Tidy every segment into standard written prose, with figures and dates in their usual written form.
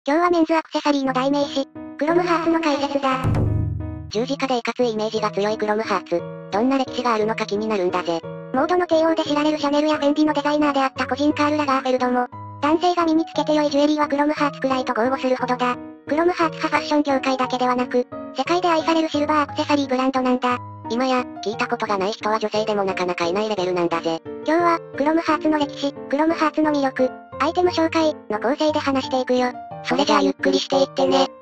今日はメンズアクセサリーの代名詞、クロムハーツの解説だ。 十字架でいかついイメージが強いクロムハーツ。どんな歴史があるのか気になるんだぜ。 モードの帝王で知られるシャネルやフェンディのデザイナーであった個人カール・ラガーフェルドも、男性が身につけて良いジュエリーはクロムハーツくらいと豪語するほどだ。クロムハーツはファッション業界だけではなく、世界で愛されるシルバーアクセサリーブランドなんだ。 今や、聞いたことがない人は女性でもなかなかいないレベルなんだぜ。 今日は、クロムハーツの歴史、クロムハーツの魅力、アイテム紹介の構成で話していくよ。 それじゃあゆっくりしていってね。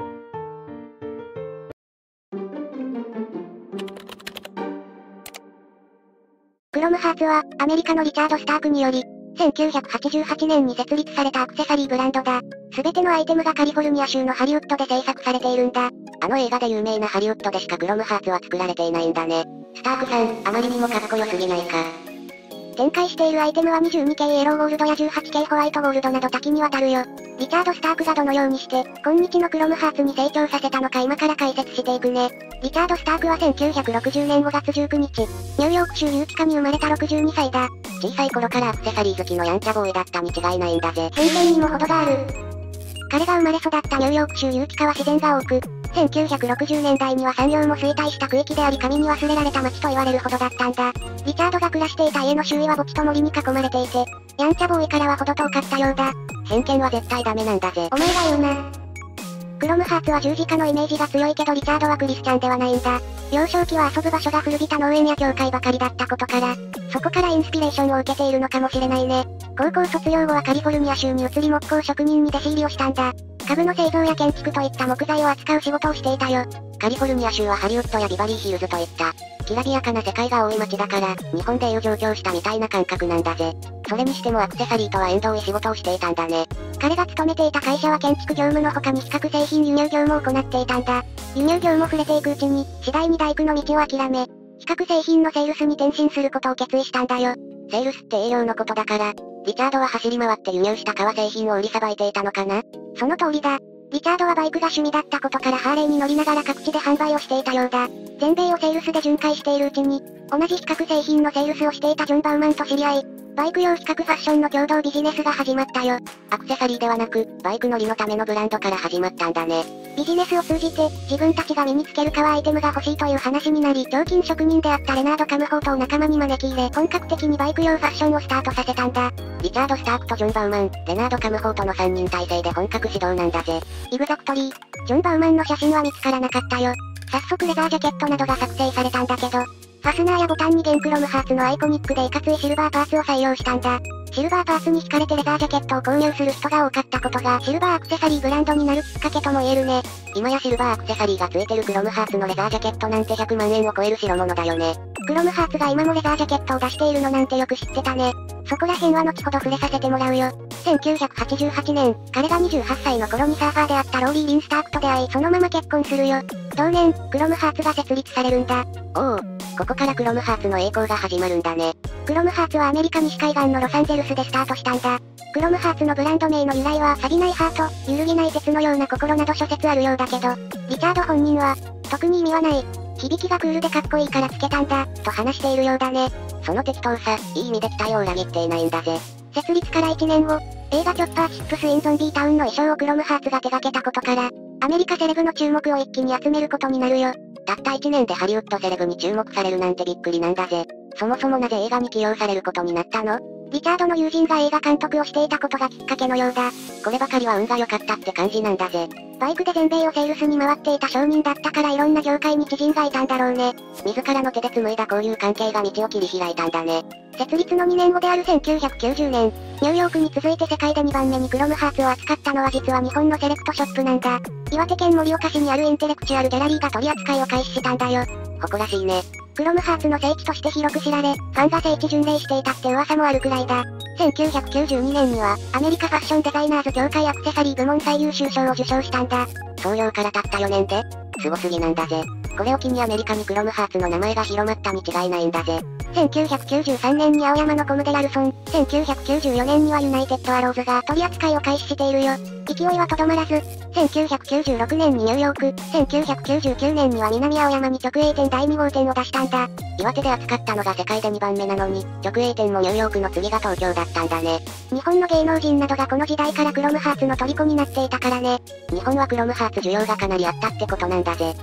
クロムハーツは、アメリカのリチャード・スタークにより、1988年に設立されたアクセサリーブランドだ。すべてのアイテムがカリフォルニア州のハリウッドで製作されているんだ。 あの映画で有名なハリウッドでしかクロムハーツは作られていないんだね。スタークさん、あまりにもかっこよすぎないか。 展開しているアイテムは 22K エローゴールドや 18K ホワイトゴールドなど多岐にわたるよ。リチャード・スタークがどのようにして、今日のクロムハーツに成長させたのか今から解説していくね。リチャード・スタークは1960年5月19日、ニューヨーク州ユーティカに生まれた62歳だ。 小さい頃からアクセサリー好きのやんちゃボーイだったに違いないんだぜ。 偏見にも程がある。彼が生まれ育ったニューヨーク州ユーティカは自然が多く、1960年代には産業も衰退した区域であり神に忘れられた街と言われるほどだったんだ。リチャードが暮らしていた家の周囲は墓地と森に囲まれていて、やんちゃボーイからは程遠かったようだ。 偏見は絶対ダメなんだぜ。 お前が言うな。クロムハーツは十字架のイメージが強いけどリチャードはクリスチャンではないんだ。幼少期は遊ぶ場所が古びた農園や教会ばかりだったことから、そこからインスピレーションを受けているのかもしれないね。高校卒業後はカリフォルニア州に移り木工職人に弟子入りをしたんだ。家具の製造や建築といった木材を扱う仕事をしていたよ。 カリフォルニア州はハリウッドやビバリーヒルズといった、きらびやかな世界が多い街だから、日本でいう上京したみたいな感覚なんだぜ。それにしてもアクセサリーとは縁遠い仕事をしていたんだね。 彼が勤めていた会社は建築業務の他に比較製品輸入業も行っていたんだ。輸入業も触れていくうちに、次第に大工の道を諦め、比較製品のセールスに転身することを決意したんだよ。 セールスって営業のことだから、リチャードは走り回って輸入した革製品を売りさばいていたのかな？ その通りだ。リチャードはバイクが趣味だったことからハーレーに乗りながら各地で販売をしていたようだ。全米をセールスで巡回しているうちに、同じ比較製品のセールスをしていたジョン・バウマンと知り合い、バイク用比較ファッションの共同ビジネスが始まったよ。 アクセサリーではなく、バイク乗りのためのブランドから始まったんだね。 ビジネスを通じて、自分たちが身につける革アイテムが欲しいという話になり、彫金職人であったレナード・カムフォートを仲間に招き入れ、本格的にバイク用ファッションをスタートさせたんだ。 リチャード・スタークとジョン・バウマン、レナード・カムフォートの3人体制で本格始動なんだぜ。 イグザクトリー、ジョン・バウマンの写真は見つからなかったよ。早速レザージャケットなどが作成されたんだけど、ファスナーやボタンに現クロムハーツのアイコニックでいかついシルバーパーツを採用したんだ。シルバーパーツに惹かれてレザージャケットを購入する人が多かったことがシルバーアクセサリーブランドになるきっかけとも言えるね。 今やシルバーアクセサリーがついてるクロムハーツのレザージャケットなんて100万円を超える代物だよね。 クロムハーツが今もレザージャケットを出しているのなんてよく知ってたね。そこら辺は後ほど触れさせてもらうよ。1988年、彼が28歳の頃にサーファーであったローリー・リンスタークと出会いそのまま結婚するよ。同年、クロムハーツが設立されるんだ。 おお、ここからクロムハーツの栄光が始まるんだね。 クロムハーツはアメリカ西海岸のロサンゼルスでスタートしたんだ。クロムハーツのブランド名の由来は錆びないハート、揺るぎない鉄のような心など諸説あるようだけど、リチャード本人は、特に意味はない。響きがクールでかっこいいからつけたんだ、と話しているようだね。 その適当さ、いい意味で期待を裏切っていないんだぜ。 設立から1年後、映画チョッパー6インゾンビータウンの衣装をクロムハーツが手掛けたことから、アメリカセレブの注目を一気に集めることになるよ。 たった1年でハリウッドセレブに注目されるなんてびっくりなんだぜ。そもそもなぜ映画に起用されることになったの？ リチャードの友人が映画監督をしていたことがきっかけのようだ。 こればかりは運が良かったって感じなんだぜ。 バイクで全米をセールスに回っていた商人だったからいろんな業界に知人がいたんだろうね。 自らの手で紡いだ交友関係が道を切り開いたんだね。 設立の2年後である1990年、ニューヨークに続いて世界で2番目にクロムハーツを扱ったのは実は日本のセレクトショップなんだ。岩手県盛岡市にあるインテレクチュアルギャラリーが取り扱いを開始したんだよ。 誇らしいね。 クロムハーツの聖地として広く知られ、ファンが聖地巡礼していたって噂もあるくらいだ。1992年には、アメリカファッションデザイナーズ協会アクセサリー部門最優秀賞を受賞したんだ。 創業からたった4年で、すごすぎなんだぜ。これを機にアメリカにクロムハーツの名前が広まったに違いないんだぜ。 1993年に青山のコムデラルソン、1994年にはユナイテッドアローズが取り扱いを開始しているよ。勢いはとどまらず、1996年にニューヨーク、1999年には南青山に直営店第2号店を出したんだ。 岩手で扱ったのが世界で2番目なのに、直営店もニューヨークの次が東京だったんだね。 日本の芸能人などがこの時代からクロムハーツの虜になっていたからね。 日本はクロムハーツ需要がかなりあったってことなんだぜ。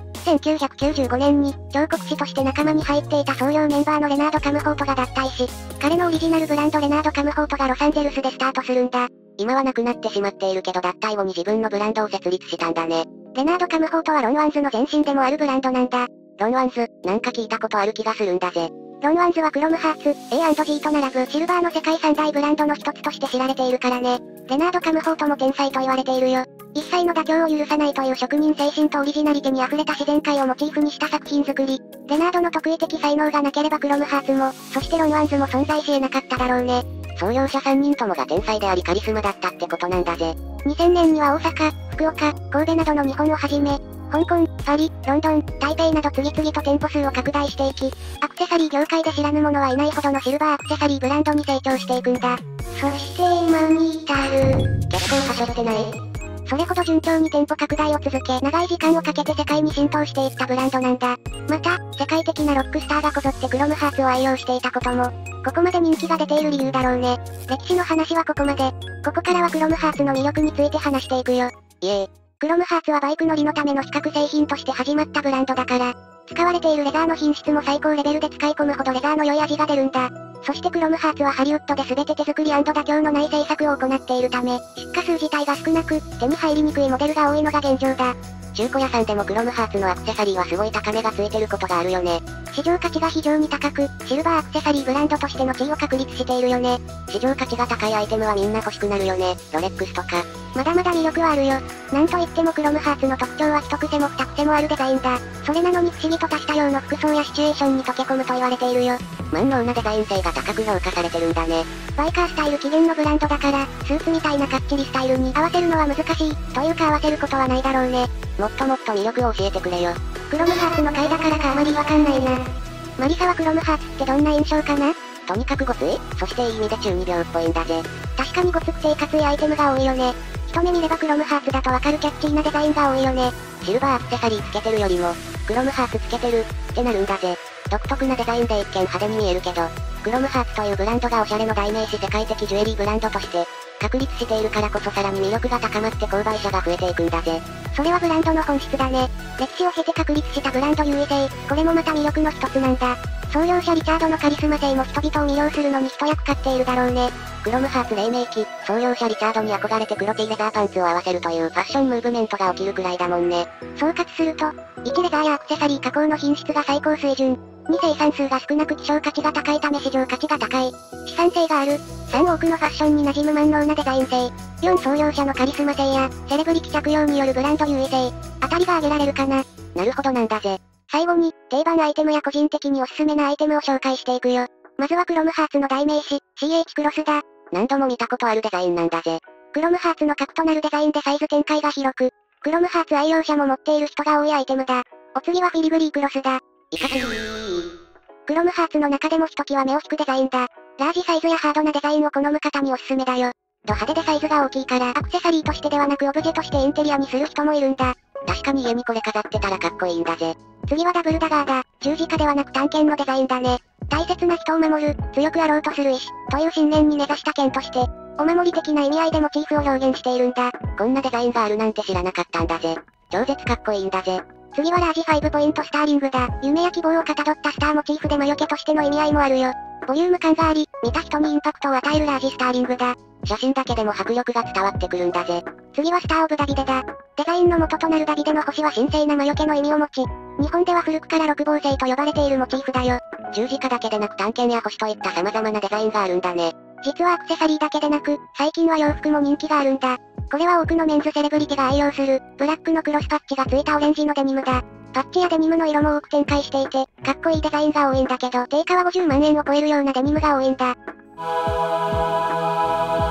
1995年に、彫刻師として仲間に入っていた創業メンバーのレナード・カムフォートが脱退し、彼のオリジナルブランドレナード・カムフォートがロサンゼルスでスタートするんだ。 今はなくなってしまっているけど脱退後に自分のブランドを設立したんだね。 レナード・カムフォートはロンワンズの前身でもあるブランドなんだ。 ロンワンズ、なんか聞いたことある気がするんだぜ。 ロンワンズはクロムハーツ、A&G と並ぶシルバーの世界三大ブランドの一つとして知られているからね。レナード・カムフォートも天才と言われているよ。一切の妥協を許さないという職人精神とオリジナリティに溢れた自然界をモチーフにした作品作り。レナードの特異的才能がなければクロムハーツも、そしてロンワンズも存在し得なかっただろうね。 創業者3人ともが天才でありカリスマだったってことなんだぜ。 2000年には大阪、福岡、神戸などの日本をはじめ、香港、パリ、ロンドン、台北など次々と店舗数を拡大していき、アクセサリー業界で知らぬ者はいないほどのシルバーアクセサリーブランドに成長していくんだ。そして今に至る。 結構はしょってない？ それほど順調に店舗拡大を続け、長い時間をかけて世界に浸透していったブランドなんだ。また、世界的なロックスターがこぞってクロムハーツを愛用していたことも、ここまで人気が出ている理由だろうね。歴史の話はここまで。ここからはクロムハーツの魅力について話していくよ。クロムハーツはバイク乗りのための比較製品として始まったブランドだから、使われているレザーの品質も最高レベルで使い込むほどレザーの良い味が出るんだ。そしてクロムハーツはハリウッドで全て手作り&妥協のない製作を行っているため、出荷数自体が少なく、手に入りにくいモデルが多いのが現状だ。 中古屋さんでもクロムハーツのアクセサリーはすごい高値がついてることがあるよね。 市場価値が非常に高く、シルバーアクセサリーブランドとしての地位を確立しているよね。 市場価値が高いアイテムはみんな欲しくなるよね。ロレックスとか。 まだまだ魅力はあるよ。なんといってもクロムハーツの特徴は一癖も二癖もあるデザインだ。それなのに不思議と多種多様の服装やシチュエーションに溶け込むと言われているよ。 万能なデザイン性が高く評価されてるんだね。 バイカースタイル起源のブランドだから、スーツみたいなかっちりスタイルに合わせるのは難しい、というか合わせることはないだろうね。 もっともっと魅力を教えてくれよ。 クロムハーツの回だからかあまりわかんないな。マリサはクロムハーツってどんな印象かな？ とにかくごつい、そしていい意味で中二病っぽいんだぜ。 確かにごつくていかついアイテムが多いよね。一目見ればクロムハーツだとわかるキャッチーなデザインが多いよね。 シルバーアクセサリーつけてるよりも、クロムハーツつけてる、ってなるんだぜ。独特なデザインで一見派手に見えるけど、クロムハーツというブランドがオシャレの代名詞世界的ジュエリーブランドとして、確立しているからこそさらに魅力が高まって購買者が増えていくんだぜ。 それはブランドの本質だね。歴史を経て確立したブランド優位性、これもまた魅力の一つなんだ。創業者リチャードのカリスマ性も人々を魅了するのに一役買っているだろうね。 クロムハーツ黎明期、創業者リチャードに憧れて黒 T レザーパンツを合わせるというファッションムーブメントが起きるくらいだもんね。 総括すると、1レザーやアクセサリー加工の品質が最高水準。2生産数が少なく希少価値が高いため市場価値が高い。資産性がある。3多くのファッションに馴染む万能なデザイン性。4創業者のカリスマ性や、セレブリティ着用によるブランド優位性。あたりが挙げられるかな。 なるほどなんだぜ。 最後に、定番アイテムや個人的におすすめなアイテムを紹介していくよ。まずはクロムハーツの代名詞、CH クロスだ。 何度も見たことあるデザインなんだぜ。 クロムハーツの核となるデザインでサイズ展開が広く、クロムハーツ愛用者も持っている人が多いアイテムだ。お次はフィリグリークロスだ。 いかつい。 クロムハーツの中でもひときわ目を引くデザインだ。ラージサイズやハードなデザインを好む方におすすめだよ。ド派手でサイズが大きいからアクセサリーとしてではなくオブジェとしてインテリアにする人もいるんだ。 確かに家にこれ飾ってたらかっこいいんだぜ。 次はダブルダガーだ。十字架ではなく短剣のデザインだね。大切な人を守る、強くあろうとする意志、という信念に根ざした剣として、お守り的な意味合いでモチーフを表現しているんだ。 こんなデザインがあるなんて知らなかったんだぜ。超絶かっこいいんだぜ。 次はラージ5ポイントスターリングだ。夢や希望をかたどったスターモチーフで魔除けとしての意味合いもあるよ。ボリューム感があり、見た人にインパクトを与えるラージスターリングだ。 写真だけでも迫力が伝わってくるんだぜ。 次はスターオブダビデだ。デザインの元となるダビデの星は神聖な魔除けの意味を持ち、日本では古くから六芒星と呼ばれているモチーフだよ。 十字架だけでなく短剣や星といった様々なデザインがあるんだね。 実はアクセサリーだけでなく、最近は洋服も人気があるんだ。これは多くのメンズセレブリティが愛用する、ブラックのクロスパッチがついたオレンジのデニムだ。パッチやデニムの色も多く展開していて、かっこいいデザインが多いんだけど、定価は50万円を超えるようなデニムが多いんだ。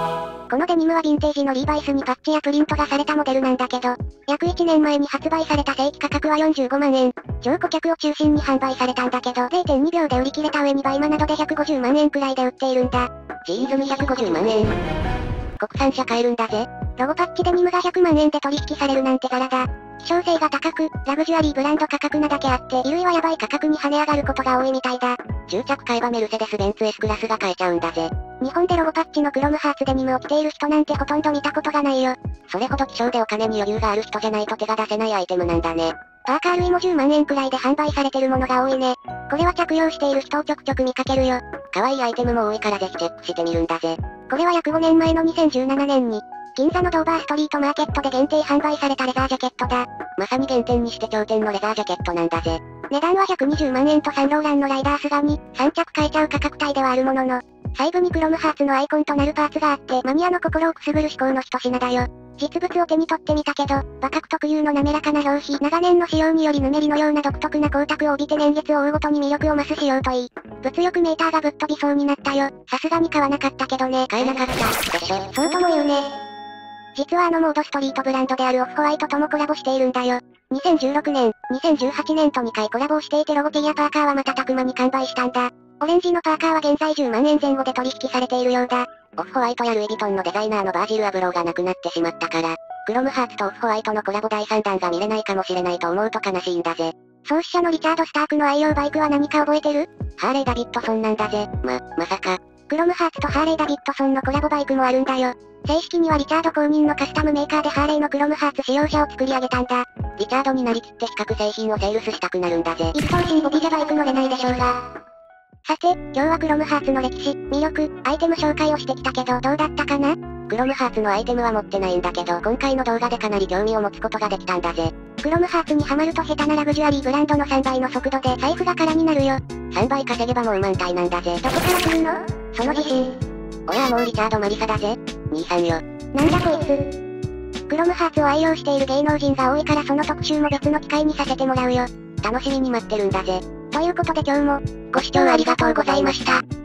このデニムはヴィンテージのリーバイスにパッチやプリントがされたモデルなんだけど、約1年前に発売された正規価格は45万円。超顧客を中心に販売されたんだけど、0.2 秒で売り切れた上にバイマなどで150万円くらいで売っているんだ。 ジーンズに150万円。国産車買えるんだぜ。 ロゴパッチデニムが100万円で取引されるなんてザラだ。希少性が高く、ラグジュアリーブランド価格なだけあって、衣類はヤバい価格に跳ね上がることが多いみたいだ。 注着買えばメルセデス・ベンツ S クラスが買えちゃうんだぜ。 日本でロゴパッチのクロムハーツデニムを着ている人なんてほとんど見たことがないよ。 それほど希少でお金に余裕がある人じゃないと手が出せないアイテムなんだね。 パーカー類も10万円くらいで販売されてるものが多いね。これは着用している人をちょくちょく見かけるよ。 可愛いアイテムも多いからぜひチェックしてみるんだぜ。 これは約5年前の2017年に、銀座のドーバーストリートマーケットで限定販売されたレザージャケットだ。 まさに原点にして頂点のレザージャケットなんだぜ。 値段は120万円とサンローランのライダースガに、3着買えちゃう価格帯ではあるものの、細部にクロムハーツのアイコンとなるパーツがあって、マニアの心をくすぐる至高の一品だよ。実物を手に取ってみたけど、馬角特有の滑らかな表皮、長年の使用によりぬめりのような独特な光沢を帯びて年月を追うごとに魅力を増す仕様といい。物欲メーターがぶっ飛びそうになったよ。さすがに買わなかったけどね。 買えなかった、でしょ。 そうとも言うね。実はモードストリートブランドであるオフホワイトともコラボしているんだよ。2016年、2018年と2回コラボをしていてロゴティやパーカーは瞬く間に完売したんだ。オレンジのパーカーは現在10万円前後で取引されているようだ。 オフホワイトやルイ・ヴィトンのデザイナーのバージル・アブローが亡くなってしまったから、クロムハーツとオフホワイトのコラボ第3弾が見れないかもしれないと思うと悲しいんだぜ。 創始者のリチャード・スタークの愛用バイクは何か覚えてる？ ハーレー・ダビッドソンなんだぜ。まさか。 クロムハーツとハーレー・ダビッドソンのコラボバイクもあるんだよ。正式にはリチャード公認のカスタムメーカーでハーレーのクロムハーツ仕様車を作り上げたんだ。 リチャードになりきって比較製品をセールスしたくなるんだぜ。 一等身ボビじゃバイク乗れないでしょうが。さて、今日はクロムハーツの歴史、魅力、アイテム紹介をしてきたけどどうだったかな？ クロムハーツのアイテムは持ってないんだけど今回の動画でかなり興味を持つことができたんだぜ。 クロムハーツにハマると下手なラグジュアリーブランドの3倍の速度で財布が空になるよ。 3倍稼げばもう満タイなんだぜ。 どこから来るの？その自信。 おやもうリチャード・マリサだぜ。兄さんよ。 なんだこいつ。クロムハーツを愛用している芸能人が多いからその特集も別の機会にさせてもらうよ。 楽しみに待ってるんだぜ。 ということで今日も、 ご視聴ありがとうございました。